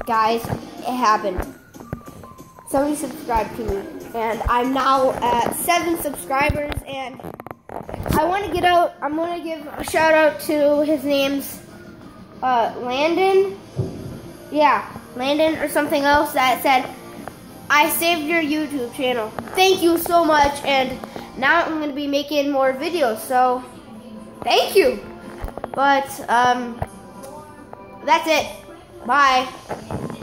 guys, it happened. Somebody subscribed to me, and I'm now at 7 subscribers, and I'm gonna give a shout out to his name's Landon. Yeah, Landon or something else that said, I saved your YouTube channel. Thank you so much, and now I'm gonna be making more videos, so thank you. But that's it. Bye.